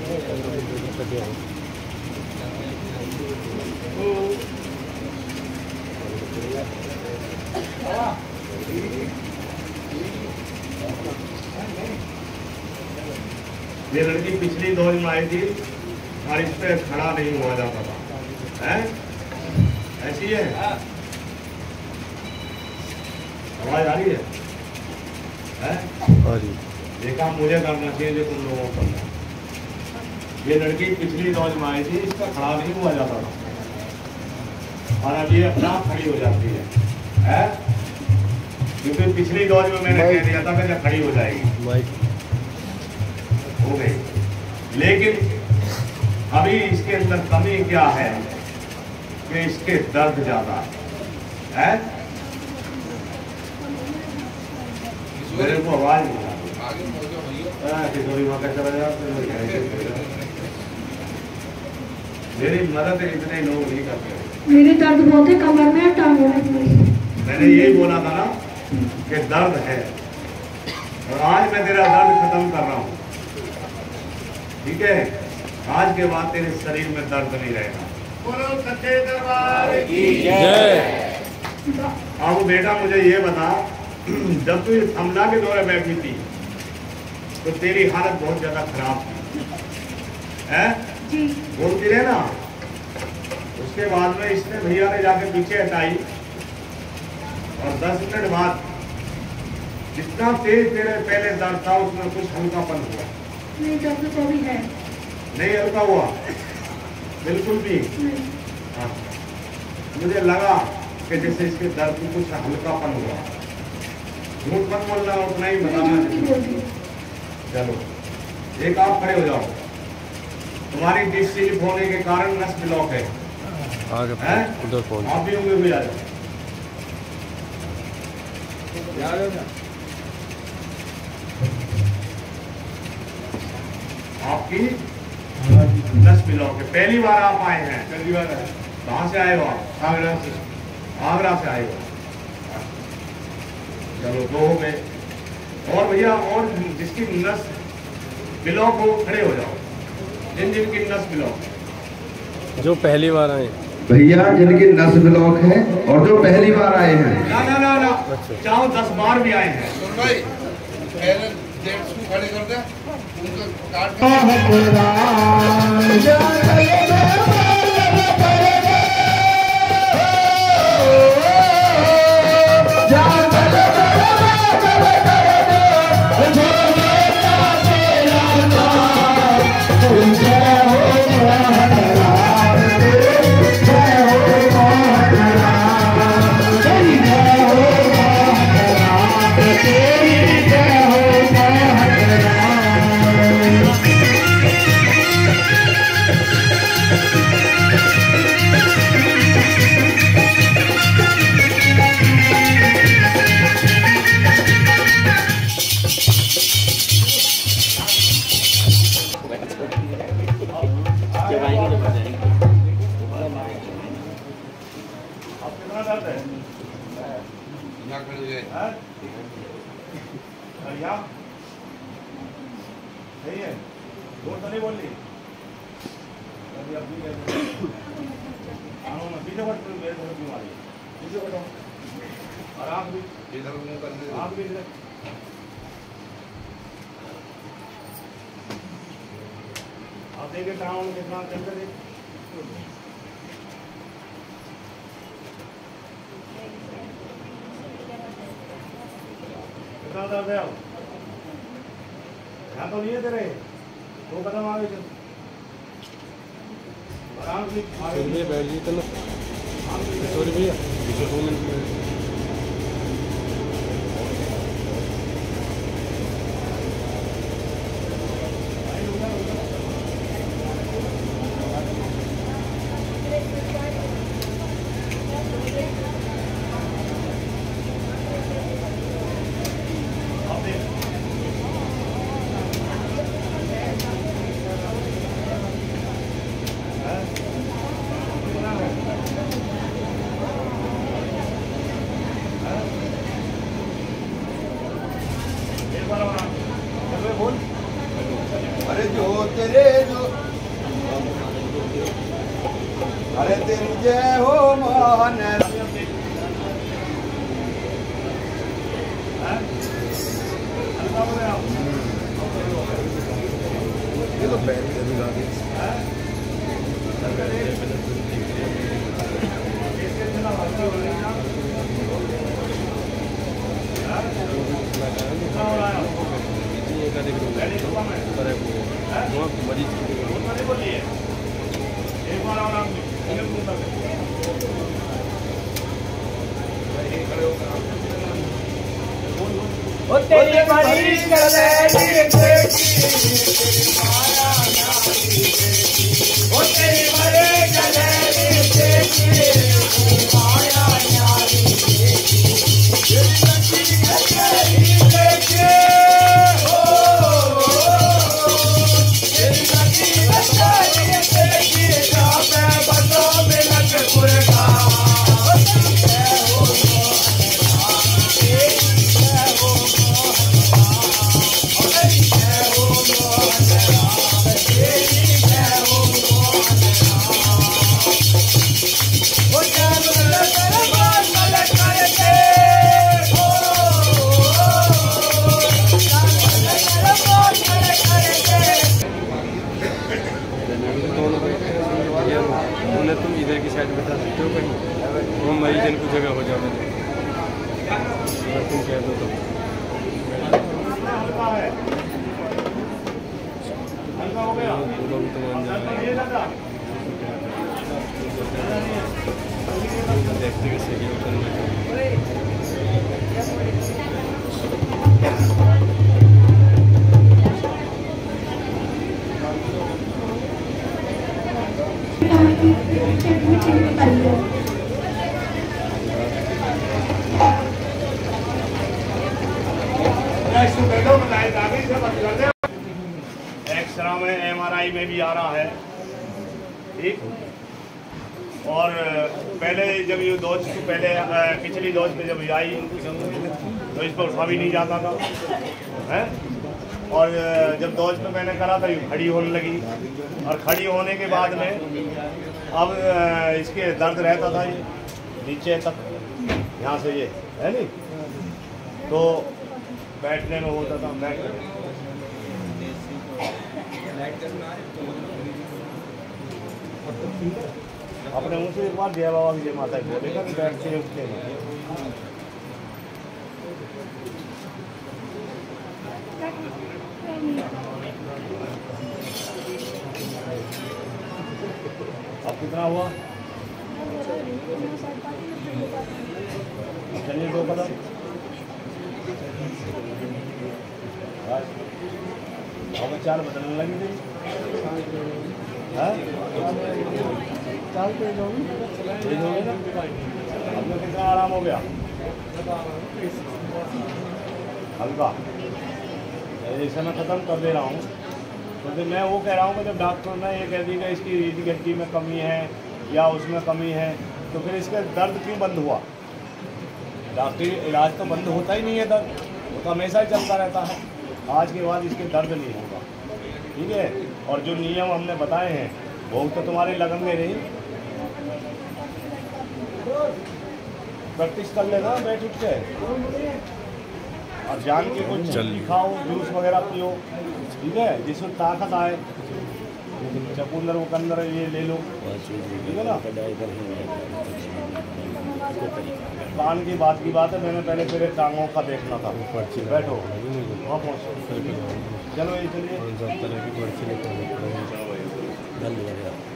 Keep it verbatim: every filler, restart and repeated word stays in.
ये लड़की पिछली दौर में आई थी और इस पे खड़ा नहीं हुआ जाता था, हैं? ऐसी है? आवाज आ रही है? हैं? देखा मुझे करना चाहिए जो तुम लोगों को करना। ये लड़की पिछली दौर में आई थी, इसका खड़ा नहीं हुआ जाता था और अब ये अपना खड़ी हो जाती है, हैं? क्योंकि पिछली दौर में मैंने कह दिया था कि जब खड़ी हो जाएगी हो गई। लेकिन अभी इसके अंदर कमी क्या है कि इसके दर्द ज्यादा है, मेरे को आवाज नहीं मेरी मदद इतने लोग नहीं करते। मेरी दर्द बहुत है कमर में, टांगों में। मैंने यही बोला था ना कि दर्द है और आज मैं तेरा दर्द खत्म कर रहा हूँ, ठीक है? आज के बाद तेरे शरीर में दर्द नहीं रहेगा। बोलो सच्चे दरबार की जय। अब बेटा मुझे ये बता, जब तू हमला के दौरे बैठी थी तो तेरी हालत बहुत ज्यादा खराब थी, है? जी। बोलती रहे ना। उसके बाद में इसने भैया ने जाके पीछे हटाई और दस मिनट बाद जितना तेज तेरे पहले दर्द था उसमें कुछ हल्कापन हुआ। नहीं, दर्द तो भी है। नहीं हल्का हुआ बिल्कुल भी नहीं। हाँ। मुझे लगा कि जैसे इसके दर्द में कुछ हल्कापन हुआ। झूठ मत बोलना, उतना ही बताना। चलो एक आप खड़े हो जाओ। तुम्हारी डिस्क स्लिप होने के कारण नस ब्लॉक है, उधर फोन आप भी होंगे भी आ जाओ। आपकी नस ब्लॉक है। पहली बार आप आए हैं? पहली बार है। कहाँ से आए हो आप? आगरा से। आगरा से आए हो? चलो दो हो गए। और भैया और जिसकी नस ब्लॉक हो खड़े हो जाओ। जिन जिनकी नस ब्लॉक, जो पहली बार आए भैया, जिनकी नस ब्लॉक है और जो पहली बार आए हैं। ना ना ना ना चाहो दस बार भी आए हैं। सुन भाई, पहले जेंट्स को खड़े कर दे, उनको काट सही है। जोर तो नहीं बोल रही। पीछे बढ़ मेरे तरफ क्यों आ रही है? पीछे बढ़ो और आप भी इधर मुंह कर दे। आप भी इधर। आप देखिए टाउन कितना चल रहा है। कितना दर्द है? यहाँ तो नहीं है तेरे, दो कदम आगे चल, आराम से आगे बैठ जी। तो सॉरी भैया, बोल अरे जो तेरे जो अरे तेरी जय हो मान ये तो पैर से भी लागे ओ तेरी बड़ी गलेरी देखी ओ तेरी बड़ी गलेरी देखी माया न्यारी देखी तेरी बड़ी गलेरी देखी ओ तेरी बड़ी गलेरी देखी जापे बतो मिलक पुरका तुम इधर की साइड बैठा सकते हो कहीं वो मरीज इनको जगह हो जाने दो अगर तुम कह दो तो दोनों भी तो मान जाए देखते कैसे कि एक्सरा में एमआरआई में भी आ रहा है, ठीक। और पहले जब ये डोज से पहले पिछली डोज पे जब आई तो इस पर उठा भी नहीं जाता था, है। और जब डोज पे मैंने करा था ये खड़ी होने लगी, और खड़ी होने के बाद में अब इसके दर्द रहता था ये नीचे तक, यहाँ से ये है नहीं, तो बैठने में होता था बैठ अपने मुँह से एक बार जय बाबा की जय माता की बोलेगा कि बैठते उठते हैं। अब कितना हुआ? चलिए दो कदम हमें चाल बदलने लगी थी, चाल तेज होगी तेज होगी ना। अब में कितना आराम हो गया? हल्का। जैसे मैं ख़त्म कर दे रहा हूँ तो मैं वो कह रहा हूँ कि जब डॉक्टर ने ये कह दी कि इसकी रीढ़ की हड्डी में कमी है या उसमें कमी है, तो फिर इसका दर्द क्यों बंद हुआ? डॉक्टरी इलाज तो बंद होता ही नहीं है, दर्द वो तो हमेशा ही चलता रहता है। आज के बाद इसके दर्द नहीं होगा, ठीक है। और जो नियम हमने बताए हैं वो तो तुम्हारे लगेंगे नहीं, प्रैक्टिस कर लेना बैठ उठ के, और जान के कुछ खाओ, जूस वगैरह पियो, ठीक है, जिसमें ताकत आए। चकुंदर वकुंदर ये ले लो, ठीक है ना। कान की बात की बात है, मैंने पहले तेरे टांगों का देखना था। बैठो वहाँ पहुँचो, चलो ये चलिए।